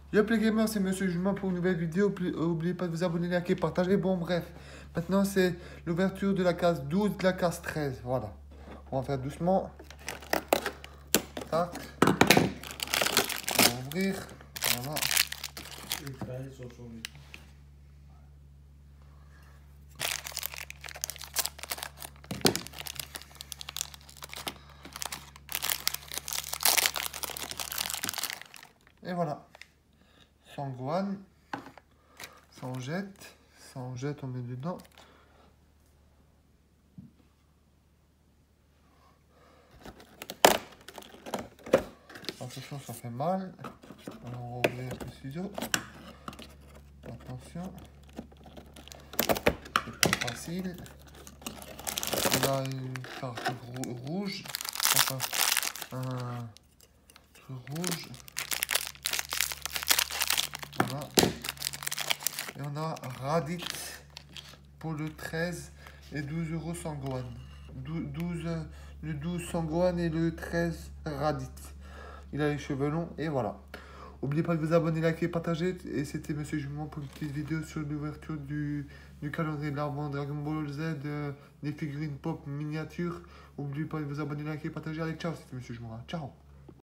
Yo les gamers, c'est Monsieur Jument pour une nouvelle vidéo. N'oubliez pas de vous abonner, liker, partager. Bon, bref. Maintenant, c'est l'ouverture de la case 12, de la case 13. Voilà. On va faire doucement. Tac. On va ouvrir. Voilà. Et voilà. Sangwan. Ça en jette. Ça en jette, on met dedans. Attention, ça fait mal. Alors, on va ouvrir le ciseau. Attention. C'est pas facile. On a une carte rouge. Enfin, un truc rouge. Voilà. Et on a Raditz pour le 13 et 12 € Sangwan. Le 12 Sangwan et le 13 Raditz. Il a les cheveux longs et voilà. N'oubliez pas de vous abonner, liker, partager. Et c'était Monsieur Jument pour une petite vidéo sur l'ouverture du calendrier de l'arbre Dragon Ball Z, des figurines pop miniatures. N'oubliez pas de vous abonner, liker, partager. Allez, ciao, c'était Monsieur Jument. Ciao.